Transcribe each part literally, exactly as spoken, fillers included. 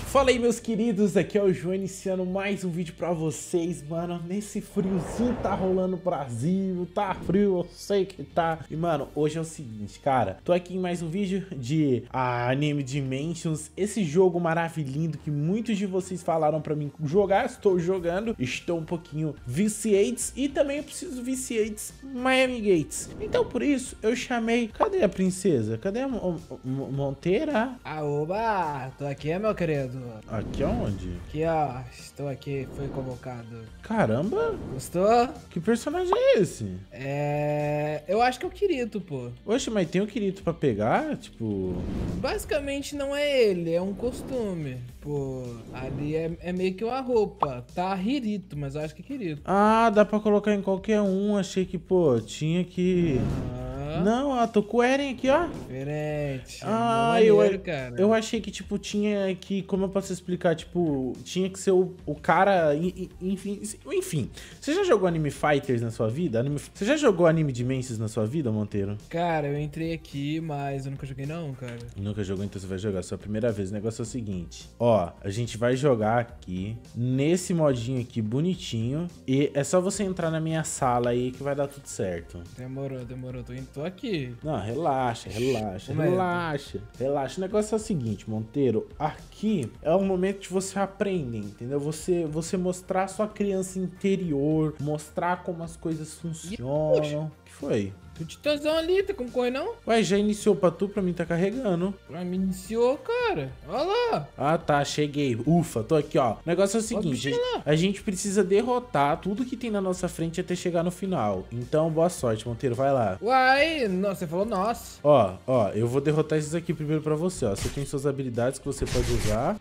Fala aí, meus queridos, aqui é o João iniciando mais um vídeo pra vocês, mano. Nesse friozinho tá rolando no Brasil, tá frio, eu sei que tá. E, mano, hoje é o seguinte, cara, tô aqui em mais um vídeo de ah, Anime Dimensions, esse jogo maravilhoso que muitos de vocês falaram pra mim jogar. Estou jogando, estou um pouquinho viciates e também eu preciso viciates Miami Gates. Então, por isso, eu chamei... Cadê a princesa? Cadê a Mo Mo Monteira? Ah, oba! Tô aqui, meu querido. Aqui aonde? Aqui, ó. Estou aqui, fui convocado. Caramba! Gostou? Que personagem é esse? É... Eu acho que é o Kirito, pô. Oxe, mas tem o Kirito pra pegar? Tipo... Basicamente não é ele, é um costume. Pô, ali é, é meio que uma roupa. Tá Hirito, mas eu acho que é Kirito. Ah, dá pra colocar em qualquer um. Achei que, pô, tinha que... Ah, Não, ó, tô com o Eren aqui, ó. diferente. Ah, Maneiro, eu, cara. eu achei que, tipo, tinha que... Como eu posso explicar? Tipo, tinha que ser o, o cara... e- e- Enfim, enfim. Você já jogou Anime Fighters na sua vida? Anime, você já jogou Anime Dimensions na sua vida, Monteiro? Cara, eu entrei aqui, mas eu nunca joguei não, cara. Nunca jogou, então você vai jogar. Sua primeira vez. O negócio é o seguinte. Ó, a gente vai jogar aqui, nesse modinho aqui, bonitinho. E é só você entrar na minha sala aí que vai dar tudo certo. Demorou, demorou. Tô, indo- tô aqui. Não, relaxa, relaxa, Como é? relaxa. Relaxa. O negócio é o seguinte, Monteiro. Aqui é o momento de você aprender, entendeu? Você, você mostrar a sua criança interior, mostrar como as coisas funcionam. O que foi? O titãzão ali, tem como correr não? Ué, já iniciou pra tu? Pra mim tá carregando. Pra mim iniciou, cara. Olha lá. Ah, tá, cheguei. Ufa, tô aqui, ó. O negócio é o seguinte, bichinho lá. a gente precisa derrotar tudo que tem na nossa frente até chegar no final. Então, boa sorte, Monteiro, vai lá. Uai, não, você falou nossa. Ó, ó, eu vou derrotar esses aqui primeiro pra você, ó. Você tem suas habilidades que você pode usar.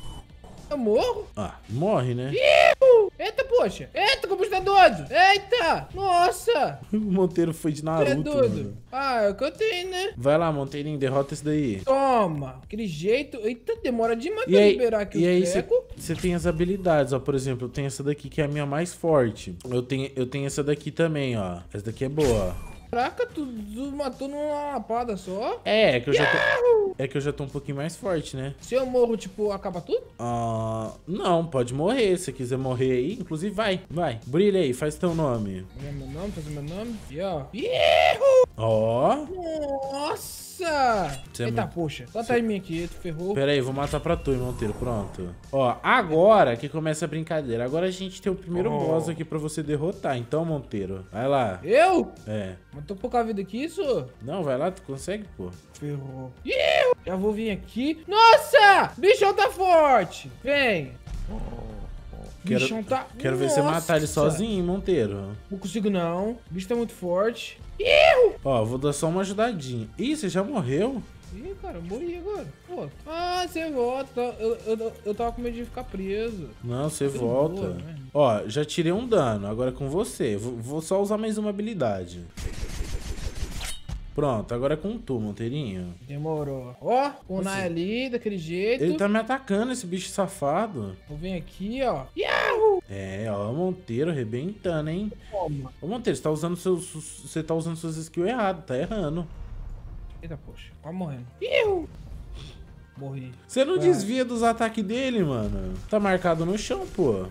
Eu morro? Ah, morre, né? Iu! Eita, poxa. Eita, como você tá doido. Eita. Nossa. O Monteiro foi de Você é Naruto, doido. mano. Ah, é o que eu tenho, né? Vai lá, Monteirinho, derrota esse daí. Toma. Aquele jeito. Eita, demora demais E pra aí, liberar aqui e o aí treco. você tem as habilidades, ó. Por exemplo, eu tenho essa daqui que é a minha mais forte. Eu tenho, eu tenho essa daqui também, ó. Essa daqui é boa, ó. Caraca, tu, tu matou numa lapada só. É, é que eu já tô, é que eu já tô um pouquinho mais forte, né? Se eu morro, tipo, acaba tudo? Ah, não, pode morrer. Se quiser morrer aí, inclusive vai, vai. Brilha aí, faz teu nome. Olha meu nome, fazer meu nome. E ó. Iu! Ó. Nossa. Você é Eita, muito- poxa. Tá atrás de mim aqui, tu ferrou. Pera aí, vou matar pra tu, hein, Monteiro. Pronto. Ó, agora que começa a brincadeira. Agora a gente tem o primeiro Oh. boss aqui pra você derrotar. Então, Monteiro, vai lá. Eu? É. Mas tô pouca vida aqui, isso? Não, vai lá, tu consegue, pô. Ferrou. Iu! Já vou vir aqui. Nossa! Bichão tá forte. Vem. Quero, Bichão tá... quero ver você matar ele Nossa! sozinho, hein, Monteiro. Não consigo, não. O bicho tá muito forte. Ó, vou dar só uma ajudadinha. Ih, você já morreu? Ih, cara, eu morri agora. Pô. Ah, você volta. Tá- Eu, eu, eu tava com medo de ficar preso. Não, você Tudo volta. boa, né? Ó, já tirei um dano. Agora é com você. Vou, vou só usar mais uma habilidade. Pronto, agora é com tu, Monteirinho. Demorou. Ó, o Você- Nai ali, daquele jeito. Ele tá me atacando, esse bicho safado. Vou vir aqui, ó. Yahoo! É, ó, Monteiro arrebentando, hein? Toma. Ô, Monteiro, você tá usando seus, você tá usando suas skills errado, tá errando. Eita, poxa. Quase morrendo. Iu! Morri. Você não Ah. desvia dos ataques dele, mano. Tá marcado no chão, pô.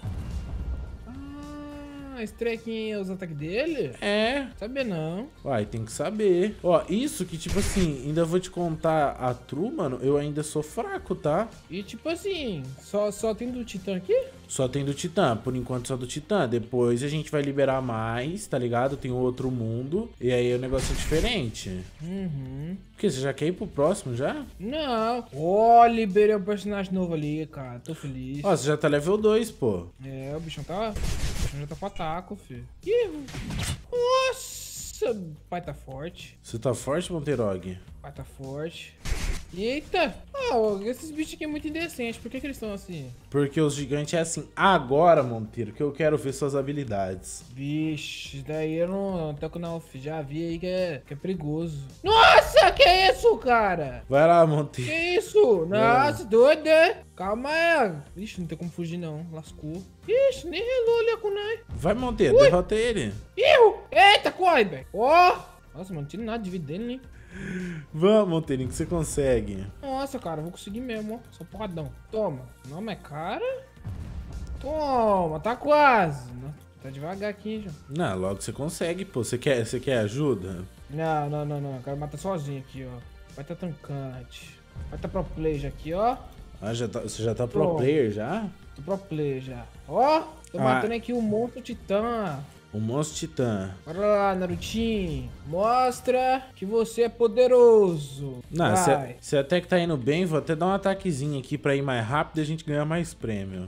Ah, esse trequinho é os ataques dele? É. Sabia não. Uai, tem que saber. Ó, isso que, tipo assim, ainda vou te contar a true, mano, eu ainda sou fraco, tá? E tipo assim, só, só tem do Titã aqui? Só tem do Titã, por enquanto só do Titã. Depois a gente vai liberar mais, tá ligado? Tem outro mundo. E aí o negócio é diferente. Uhum. O que? Você já quer ir pro próximo já? Não. Ó, liberei um personagem novo ali, cara. Tô feliz. Ó, você já tá level dois, pô. É, o bichão tá. O bichão já tá com ataco, filho. Ih, nossa! O pai tá forte. Você tá forte, Monteirog? O pai tá forte. Eita! Ah, esses bichos aqui é muito indecentes. Por que, que eles estão assim? Porque os gigantes é assim. Agora, Monteiro, que eu quero ver suas habilidades. Vixe, isso daí eu não toco não, filho. Já vi aí que é, que é perigoso. Nossa, que isso, cara? Vai lá, Que Monteiro. isso? Nossa, doido, né? Calma aí. Ixi, não tem como fugir não. Lascou. Ixi, nem relou ali a kunai. Vai, Monteiro, derrota ele. Iu! Eita, corre, velho. Ó! Nossa, mano, não tira nada de vida dele, né? Vamos, Monteirinho, que você consegue. Nossa, cara, eu vou conseguir mesmo, ó. Só porradão. Toma. Não, mas cara... Toma, tá quase. Não, tá devagar aqui, já. Não, logo você consegue, pô. Você quer, você quer ajuda? Não, não, não, não. Eu quero matar sozinho aqui, ó. Vai tá tancante. Vai tá pro play já aqui, ó. Ah, já tá, você já tá pro Pronto. player, já? Tô pro play já. Ó, tô Ah. matando aqui o monstro titã. O monstro titã. Bora lá, Narutinho. Mostra que você é poderoso. Não, Vai. você até que tá indo bem, vou até dar um ataquezinho aqui pra ir mais rápido e a gente ganhar mais prêmio.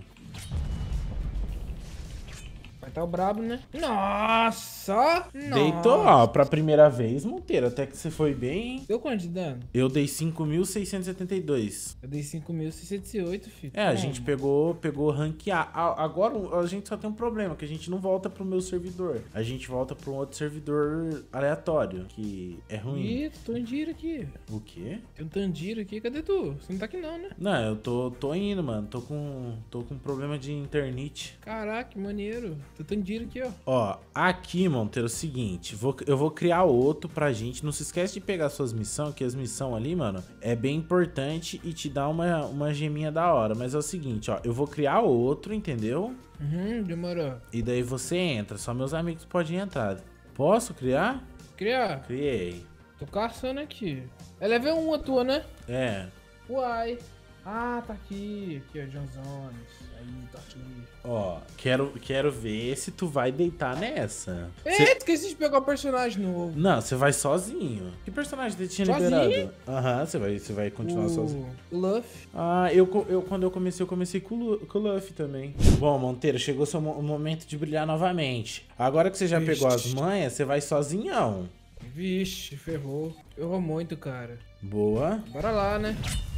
Vai tá o brabo, né? Nossa! Deitou, Nossa. ó, pra primeira vez, Monteiro. Até que você foi bem, hein? Deu quanto de dano? Eu dei cinco mil seiscentos e setenta e dois. Eu dei cinco mil seiscentos e oito, filho. É, a Toma. gente pegou, pegou rank A. A- Agora a gente só tem um problema, que a gente não volta pro meu servidor. A gente volta pra um outro servidor aleatório, que é ruim. Ih, tô em giro aqui. O quê? Tem um Tandiro aqui. Cadê tu? Você não tá aqui não, né? Não, eu tô, tô indo, mano. Tô com, tô com problema de internet. Caraca, que maneiro. Tô Tandiro aqui, ó. Ó, aqui, Monteiro, é o seguinte. Vou, eu vou criar outro pra gente. Não se esquece de pegar suas missões, que as missões ali, mano, é bem importante e te dá uma, uma geminha da hora. Mas é o seguinte, ó. Eu vou criar outro, entendeu? Uhum, demorou. E daí você entra. Só meus amigos podem entrar. Posso criar? Criar. Criei. Tô caçando aqui. É level um a tua, né? É. Uai. Ah, tá aqui. Aqui, ó, John Zones. Aí, tá aqui. Ó, quero, quero ver se tu vai deitar nessa. Cê- Eita, esqueci de pegar o personagem novo. Não, você vai sozinho. Que personagem você tinha Sozinho? liberado? Aham, você vai, você vai continuar sozinho. O Luffy. Ah, eu, co- eu quando eu comecei, eu comecei com o, Lu- com o Luffy também. Bom, Monteiro, chegou seu mo- o momento de brilhar novamente. Agora que você já Vixe. pegou as manhas, você vai sozinhão. Vixe, ferrou. Errou muito, cara. Boa. Bora lá, né?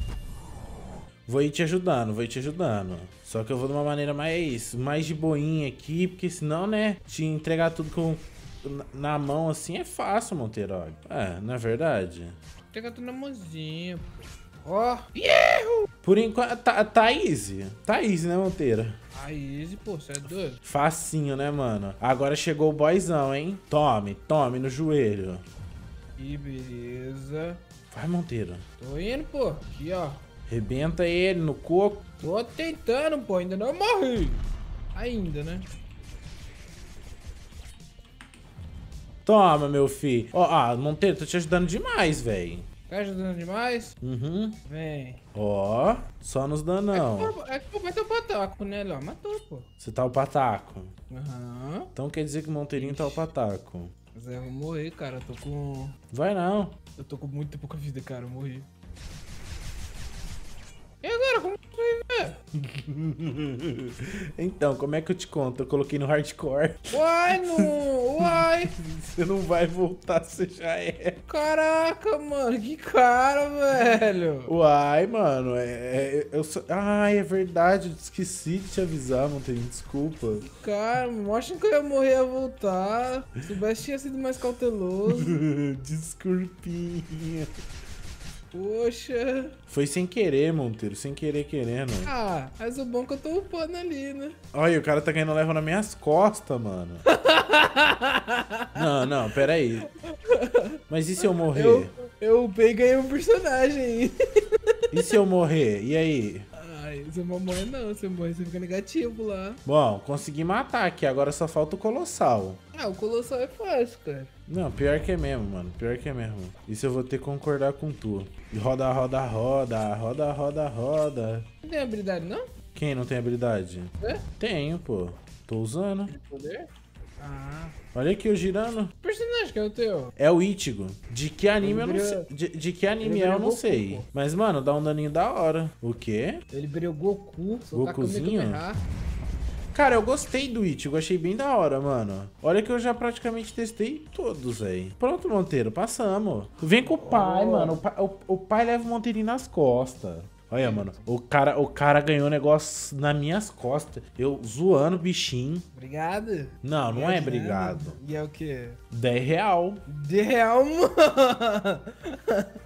Vou ir te ajudando, vou ir te ajudando. Só que eu vou de uma maneira mais, mais de boinha aqui, porque senão, né, te entregar tudo com, na, na mão assim é fácil, Monteiro. Ó. É, não é verdade? Pega tudo na mãozinha. Ó. Yeah! Por enquanto, tá, tá easy. Tá easy, né, Monteiro? Aí, easy, pô, você é doido? Facinho, né, mano? Agora chegou o boyzão, hein? Tome, tome no joelho. Ih, beleza. Vai, Monteiro. Tô indo, pô. Aqui, ó. Rebenta ele no coco. Tô tentando, pô. Ainda não morri. Ainda, né? Toma, meu filho. Ó, ah, Monteiro, tô te ajudando demais, velho. Tá ajudando demais? Uhum. Vem. Ó, só nos danão. É que vai ter o pataco, né, Léo? Matou, pô. Você tá o pataco. Aham. Então quer dizer que o Monteirinho tá o pataco. Mas é, eu vou morrer, cara. Eu tô com... Vai não. Eu tô com muito pouca vida, cara. Eu morri. E agora? Como que vai ver? Então, como é que eu te conto? Eu coloquei no hardcore. Uai, não. Uai. Você não vai voltar, você já é. Caraca, mano. Que cara, velho. Uai, mano, é, é- eu sou... Ai, é verdade, eu esqueci de te avisar, Monteirinho, desculpa. Cara, mostra que eu ia morrer e ia voltar. Se soubesse, tinha sido mais cauteloso. Desculpinha. Poxa. Foi sem querer, Monteiro, sem querer querendo. Ah, mas o bom é que eu tô upando ali, né? Olha, o cara tá ganhando leva nas minhas costas, mano. Não, não, pera aí. Mas e se eu morrer? Eu, eu upei e ganhei um personagem. E se eu morrer? E aí? Ai, você não morre não. Se eu morrer, você fica negativo lá. Bom, consegui matar aqui, agora só falta o Colossal. Ah, o Colossal é fácil, cara. Não, pior que é mesmo, mano. Pior que é mesmo. Isso eu vou ter que concordar com tu. E roda, roda, roda, roda, roda, roda. Não tem habilidade, não? Quem não tem habilidade? É? Tenho, pô. Tô usando. Poder? Ah. Olha aqui eu girando. Que personagem que é o teu? É o Ichigo. De que anime eu não Ele sei. vira- De, de que anime ele é eu vira não Goku, sei. pô. Mas, mano, dá um daninho da hora. O quê? Ele virou Goku. soltar Gokuzinho? Kamehameha. Cara, eu gostei do Ichigo, achei bem da hora, mano. Olha que eu já praticamente testei todos, velho. Pronto, Monteiro, passamos. Vem com o pai, Oh. mano. O pai, o, o pai leva o Monteirinho nas costas. Olha, mano, o cara, o cara ganhou negócio nas minhas costas. Eu zoando o bichinho. Obrigado. Não, não é Obrigado. obrigado. E é o quê? dez real. De real, mano.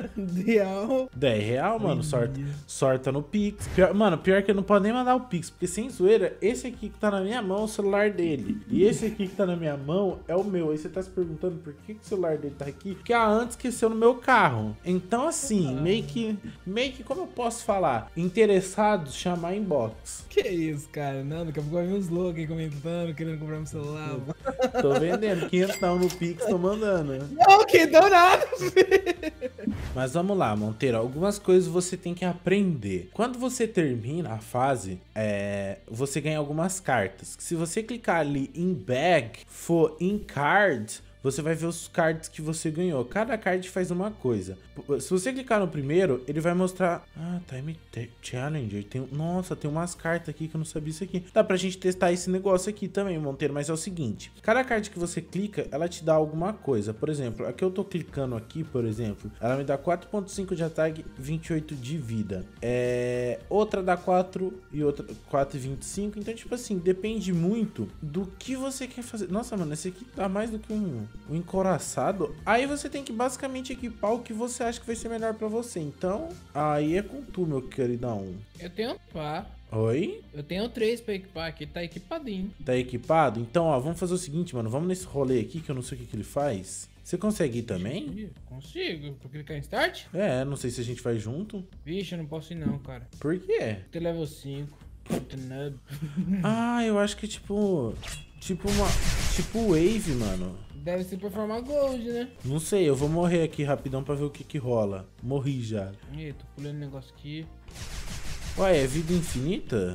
Real. dez real, mano, sorta, sorta no Pix. Pior, mano, pior que eu não posso nem mandar o Pix, porque sem zoeira, esse aqui que tá na minha mão é o celular dele. E esse aqui que tá na minha mão é o meu. Aí você tá se perguntando por que, que o celular dele tá aqui? Porque a Ant esqueceu no meu carro. Então, assim, meio que, meio que, como eu posso falar? Interessados, chamar inbox. Que isso, cara? Não, daqui a pouco vai vir uns loucos aí comentando, querendo comprar um celular. Mano. Tô vendendo, quinhentão no Pix, tô mandando. Não, que deu nada, filho. Mas vamos lá, Monteiro. Algumas coisas você tem que aprender. Quando você termina a fase, é, você ganha algumas cartas. Se você clicar ali em bag, for in card, você vai ver os cards que você ganhou. Cada card faz uma coisa. Se você clicar no primeiro, ele vai mostrar... Ah, Time Challenger. Tem... Nossa, tem umas cartas aqui que eu não sabia isso aqui. Dá pra gente testar esse negócio aqui também, Monteiro. Mas é o seguinte. Cada card que você clica, ela te dá alguma coisa. Por exemplo, aqui eu tô clicando aqui, por exemplo. Ela me dá quatro ponto cinco de ataque, vinte e oito de vida. É... Outra dá quatro e outra quatro e vinte e cinco. Então, tipo assim, depende muito do que você quer fazer. Nossa, mano, esse aqui dá mais do que um... o encoraçado. Aí você tem que basicamente equipar o que você acha que vai ser melhor pra você. Então, aí é com tu, meu queridão. Eu tenho pá. Oi? Eu tenho três pra equipar aqui, tá equipadinho. Tá equipado? Então, ó, vamos fazer o seguinte, mano. Vamos nesse rolê aqui que eu não sei o que, que ele faz. Você consegue ir também? Consigo. Vou clicar em start? É, não sei se a gente vai junto. Vixe, eu não posso ir não, cara. Por quê? Tem level cinco. Ah, eu acho que tipo... Tipo uma... Tipo wave, mano. Deve ser pra formar gold, né? Não sei, eu vou morrer aqui rapidão pra ver o que que rola. Morri já. Ih, tô pulando um negócio aqui. Ué, é vida infinita?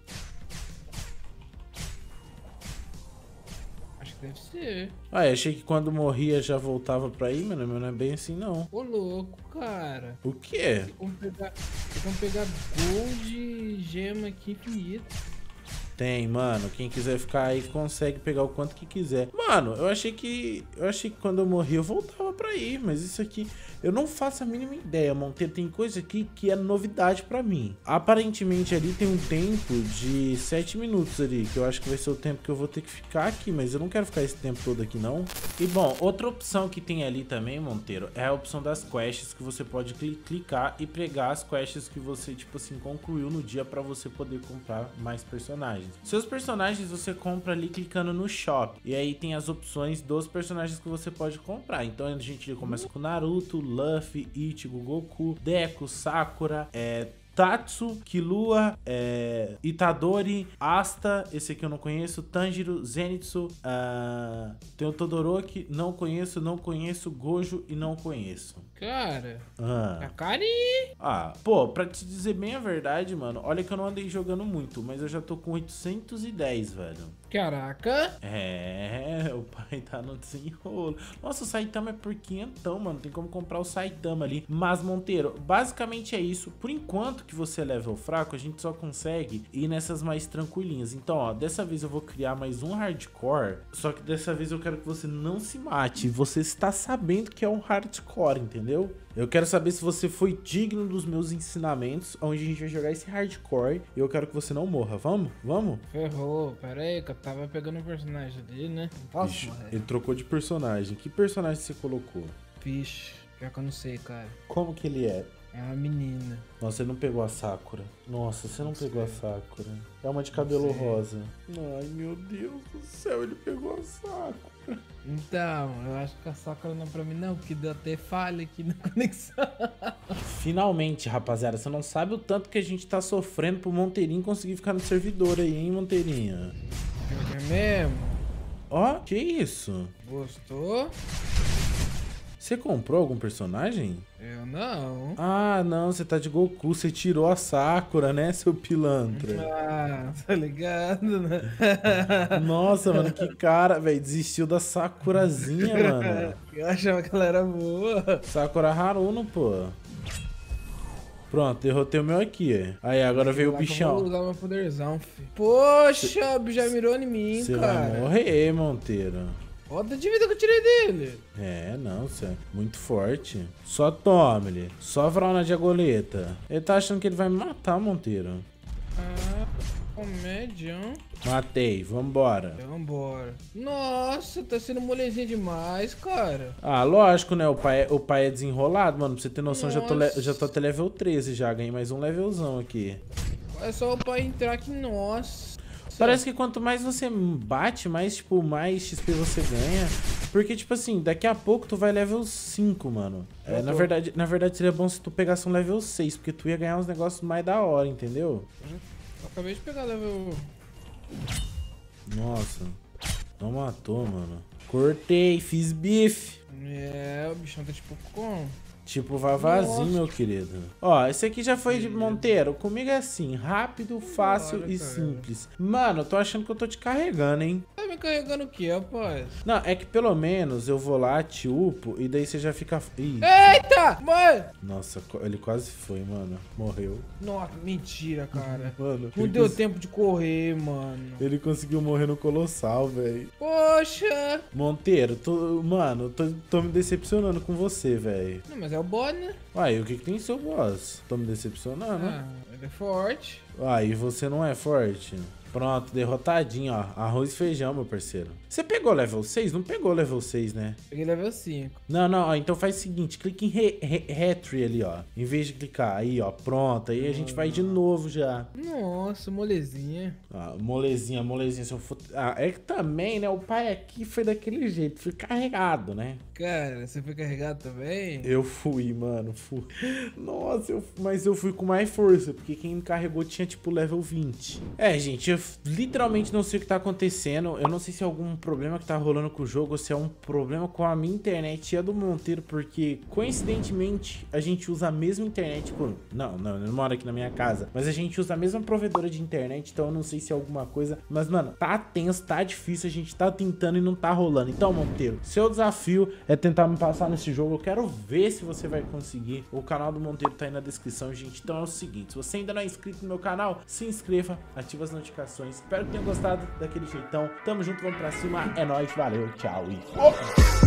Acho que deve ser. Ah, achei que quando morria já voltava pra ir, mano. Mas não é bem assim, não. Ô, louco, cara. O quê? Tem como pegar, tem como pegar gold e gema aqui infinito. Tem, mano. Quem quiser ficar aí consegue pegar o quanto que quiser. Mano, eu achei que... Eu achei que quando eu morri eu voltava pra ir. Mas isso aqui... Eu não faço a mínima ideia, Monteiro. Tem coisa aqui que é novidade pra mim. Aparentemente ali tem um tempo de sete minutos ali. Que eu acho que vai ser o tempo que eu vou ter que ficar aqui. Mas eu não quero ficar esse tempo todo aqui, não. E bom, outra opção que tem ali também, Monteiro, é a opção das quests. Que você pode cl clicar e pregar as quests que você, tipo assim, concluiu no dia pra você poder comprar mais personagens. Seus personagens você compra ali clicando no shop. E aí tem as opções dos personagens que você pode comprar. Então a gente começa com Naruto, Luffy, Ichigo, Goku, Deku, Sakura, é... Tatsu, Killua, é, Itadori, Asta, esse aqui eu não conheço, Tanjiro, Zenitsu, uh, tem o Todoroki, não conheço, não conheço, Gojo e não conheço. Cara, ah. tá carinho. Ah, pô, pra te dizer bem a verdade, mano, olha que eu não andei jogando muito, mas eu já tô com oitocentos e dez, velho. Caraca. É, o pai tá no desenrolo. Nossa, o Saitama é por quinhentão, mano. Tem como comprar o Saitama ali. Mas, Monteiro, basicamente é isso. Por enquanto que você é level fraco, a gente só consegue ir nessas mais tranquilinhas. Então, ó, dessa vez eu vou criar mais um hardcore. Só que dessa vez eu quero que você não se mate. Você está sabendo que é um hardcore, entendeu? Eu quero saber se você foi digno dos meus ensinamentos, onde a gente vai jogar esse hardcore. E eu quero que você não morra. Vamos? Vamos? Ferrou. Pera aí, que eu tava pegando o personagem dele, né? Não posso Vixe, morrer. ele trocou de personagem. Que personagem você colocou? Vixe, pior que eu não sei, cara. Como que ele é? É uma menina. Nossa, você não pegou a Sakura. Nossa, você não, não pegou sei. a Sakura. É uma de cabelo rosa. Ai, meu Deus do céu, ele pegou a Sakura. Então, eu acho que a Sakura não é pra mim não, porque deu até falha aqui na conexão. Finalmente, rapaziada, você não sabe o tanto que a gente tá sofrendo pro Monteirinho conseguir ficar no servidor aí, hein, Monteirinha? É mesmo? Ó, que isso? Gostou? Você comprou algum personagem? Eu não. Ah, não, você tá de Goku, você tirou a Sakura, né, seu pilantra? Ah, tá ligado, né? Nossa, mano, que cara, velho, desistiu da Sakurazinha, mano. Eu achava que ela era boa. Sakura Haruno, pô. Pronto, derrotei o meu aqui. Aí, agora veio o bichão. Vou usar meu poderzão, filho. Poxa, cê, o bicho já mirou em mim, cê cara. Você vai morrer, Monteiro. Olha de vida que eu tirei dele. É, não, você é muito forte. Só tome ele. Só Vrauna de agoleta. Ele tá achando que ele vai me matar, Monteiro. Ah, Comédia. Matei, vambora. Vambora. Nossa, tá sendo molezinha demais, cara. Ah, lógico, né? O pai, é- o pai é desenrolado, mano. Pra você ter noção, já tô, le- Nossa. já tô até level treze já. Ganhei mais um levelzão aqui. É só o pai entrar aqui, nossa. Parece que quanto mais você bate, mais, tipo, mais X P você ganha. Porque, tipo assim, daqui a pouco tu vai level cinco, mano. É, na, verdade, na verdade, seria bom se tu pegasse um level seis, porque tu ia ganhar uns negócios mais da hora, entendeu? Eu acabei de pegar level... Nossa. Não matou, mano. Cortei, fiz bife. É, o bichão tá tipo como? Tipo vavazinho, Nossa. meu querido. Ó, esse aqui já foi de Monteiro. Comigo é assim, rápido, fácil Bora, e cara. simples. Mano, eu tô achando que eu tô te carregando, hein? Tá me carregando o que, rapaz? Não, é que pelo menos eu vou lá, te upo, e daí você já fica... Ih, Eita! Mano! nossa, ele quase foi, mano. Morreu. Nossa, mentira, cara. Mano, Não ele deu cons- tempo de correr, mano. Ele conseguiu morrer no Colossal, velho. Poxa! Monteiro, tô, mano, tô, tô me decepcionando com você, velho. Não, mas é o bot, né? Uai, o que que tem seu boss? Tô me decepcionando. Ah, ele é forte. Uai, e você não é forte? Pronto, derrotadinho, ó. Arroz e feijão, meu parceiro. Você pegou level seis? Não pegou level seis, né? Peguei level cinco. Não, não, ó, então faz o seguinte, clica em re, re, Retry ali, ó. Em vez de clicar aí, ó, pronto. Aí a gente vai de novo já. Nossa, molezinha. Ah, molezinha, molezinha, se eu for... Ah, é que também, né, o pai aqui foi daquele jeito, foi carregado, né? Cara, você foi carregado também? Eu fui, mano, fui. Nossa, eu... mas eu fui com mais força, porque quem me carregou tinha, tipo, level vinte. É, gente, eu literalmente não sei o que tá acontecendo. Eu não sei se é algum problema que tá rolando com o jogo ou se é um problema com a minha internet e a do Monteiro, porque, coincidentemente, a gente usa a mesma internet, tipo... Não, não, eu não moro aqui na minha casa, mas a gente usa a mesma provedora de internet, então eu não sei se é alguma coisa. Mas, mano, tá tenso, tá difícil, a gente tá tentando e não tá rolando. Então, Monteiro, seu desafio é tentar me passar nesse jogo. Eu quero ver se você vai conseguir. O canal do Monteiro tá aí na descrição, gente. Então é o seguinte, se você ainda não é inscrito no meu canal, se inscreva, ativa as notificações. Espero que tenham gostado daquele jeitão. Tamo junto, vamos pra cima. É nóis, valeu, tchau e...